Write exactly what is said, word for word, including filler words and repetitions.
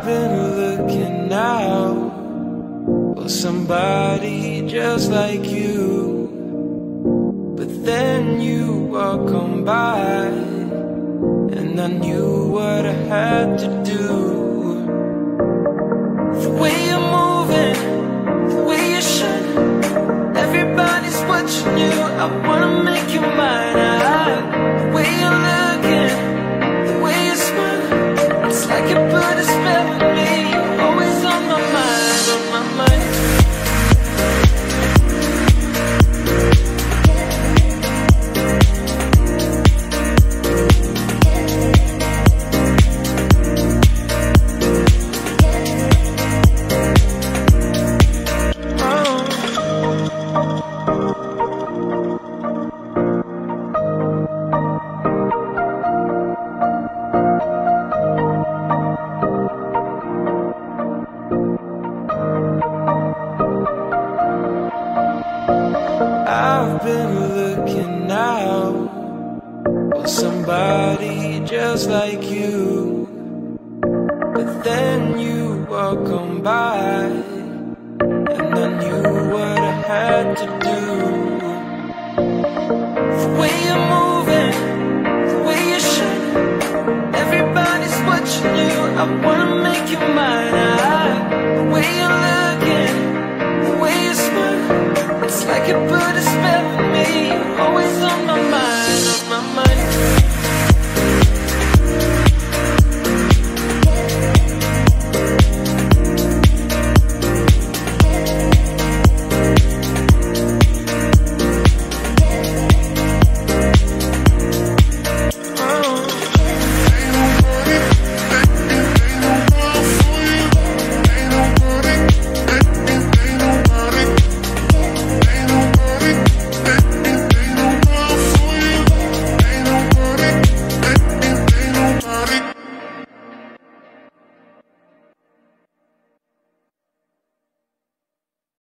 been looking out for somebody just like you, but then you walk on by, and I knew what I had to do. The way you're moving, the way you shine, everybody's watching you. I wanna make you mine. I, the way you're looking, the way you smile, it's like you put a spell on me. You're always on my mind, on my mind. I've been looking out for somebody just like you, but then you walk on by, and I knew what I had to do. The way you move,